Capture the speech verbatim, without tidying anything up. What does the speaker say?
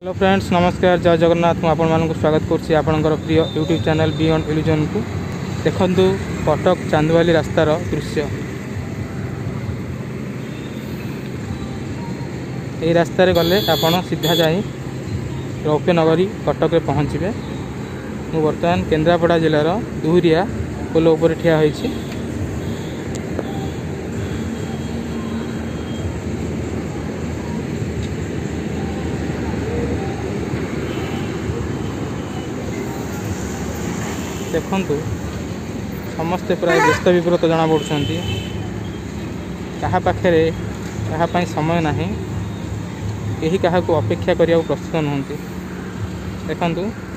Hello friends नमस्कार जय जगन्नाथ मुझे आपण स्वागत करुँची आपणकर प्रिय यूट्यूब चैनल बियॉन्ड इल्यूजन को देखंतु कटक चांदवाली रास्तार दृश्य। यही रास्तार गले आपण सीधा जाई रौप्य नगरी कटक में पहुँचे। मु बर्तमान केन्द्रापड़ा जिलार दुहरिया पोल उपर ठिया होइछि। देखंतु समस्ते प्राय व्यस्त विव्रत जना पड़ुछंती। कहा पाखरे कहा पई समय नाही, केही कहा को अपेक्षा करिया प्रस्तुत नहंती। देखंतु